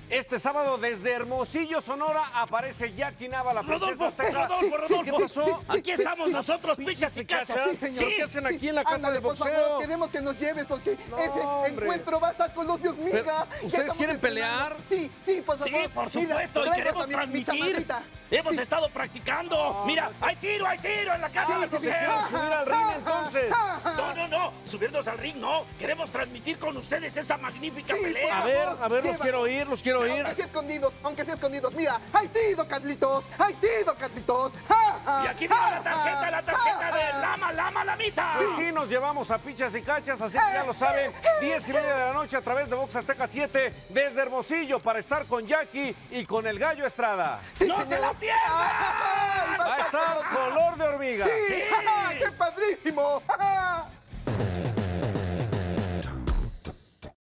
Este sábado desde Hermosillo, Sonora, aparece Jackie Nava, la princesa azteca. Rodolfo, ¿Qué pasó? Aquí estamos nosotros, pichas y cachas. Sí, señor. ¿Qué hacen aquí en la casa Ándale, del por boxeo? favor, queremos que nos lleves porque No, ese hombre. encuentro va a estar con los Dios Pero, miga. ¿ustedes quieren pelear? Sí, por favor. Sí, por Mira, supuesto, y traigo queremos también mi transmitir. chamarrita. Hemos Sí. estado practicando. Mira, hay tiro en la casa del boxeo. Subir al ring entonces. No, subirnos al ring no. Queremos transmitir con ustedes esa magnífica Sí, pelea. A ver, los quiero oír, los quiero oír. Aunque sea escondidos, mira, ¡hay tiro, Carlitos! ¡Hay tiro, Carlitos! Y aquí viene la tarjeta de Lama Lamita. Pues sí, nos llevamos a pichas y cachas, así que ya lo saben, 10:30 de la noche a través de Box Azteca 7 desde Hermosillo para estar con Jackie y con el Gallo Estrada. Sí, ¡No señor. se la pierdan! Va a estar color de hormiga. ¡Sí! ¡Qué padrísimo!